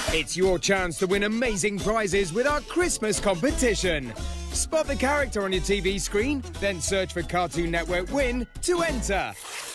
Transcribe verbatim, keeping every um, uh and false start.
It's your chance to win amazing prizes with our Christmas competition. Spot the character on your T V screen, then search for Cartoon Network Win to enter.